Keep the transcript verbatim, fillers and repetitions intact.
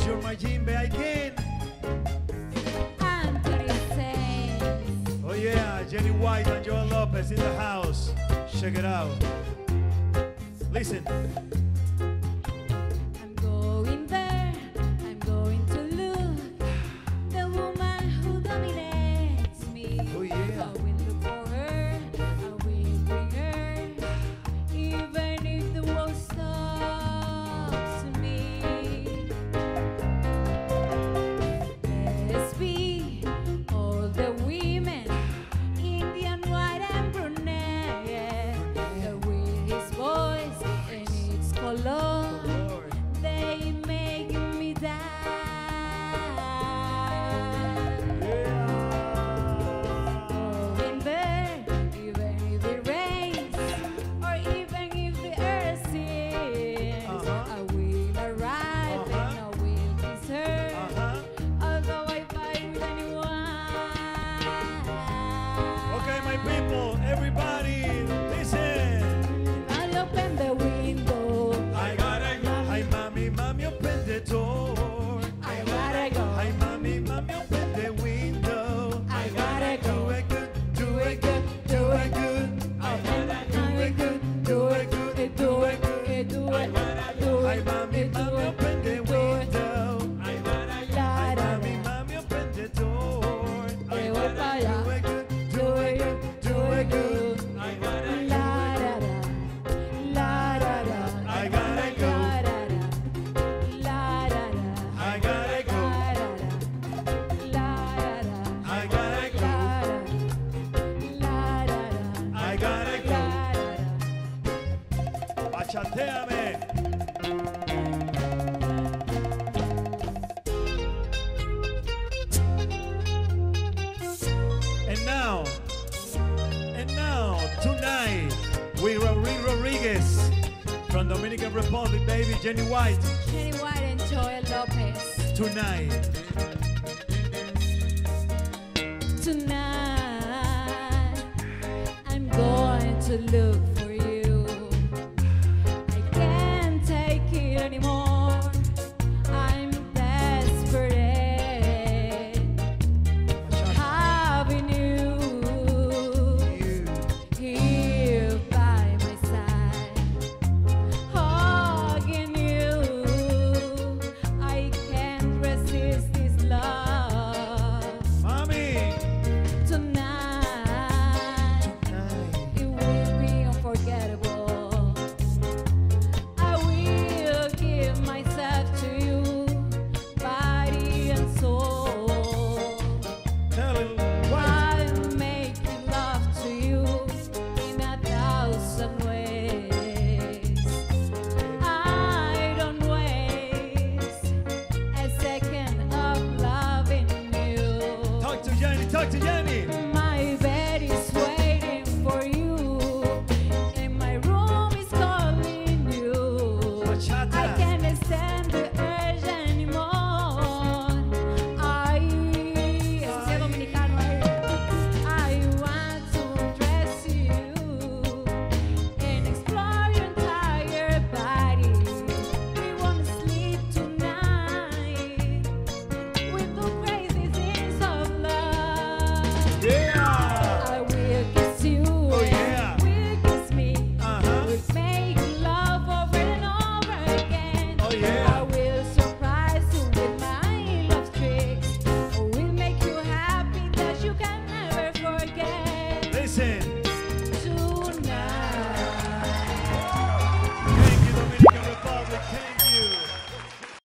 you're my Jimbe, I can. Oh yeah, Jenny White and Jhoel López in the house. Check it out. Listen. I'm going there, I'm going to look. The woman who dominates me. Oh yeah. I will look for her, I will bring her. Even if the world stops me. Let's be all the women, Indian, white and brunette. The way his voice and its color, they make me dance. Going there, even if it rains, or even if the earth sinks, Uh-huh. I will arrive and I will kiss her. Uh-huh. Although I fight with anyone. Okay, my people, everybody, listen. I'll open the window. I gotta go. Hi, mommy, mommy, open the door. I gotta go. Hi, mommy, mommy, open the window. I gotta go. Do it good, do it good, do it good. I gotta do it good, do it good, do it good. Do it, do Hi, it, mommy, do mommy, it, open the do it. window. La, Hi, da, mommy, da. mommy, open the door. Me voy pa' allá. Do it good, do it good, do it good. La, da, da. La, da, da. I gotta go. La, da, da. I gotta go. La, da, da. I gotta go. La, da, da. I gotta go. La, da, da. Bachateame. And now, and now, tonight, with Raulin Rodríguez from Dominican Republic, baby, Jenny White. Jenny White and Jhoel López. Tonight, Tonight, I'm going to look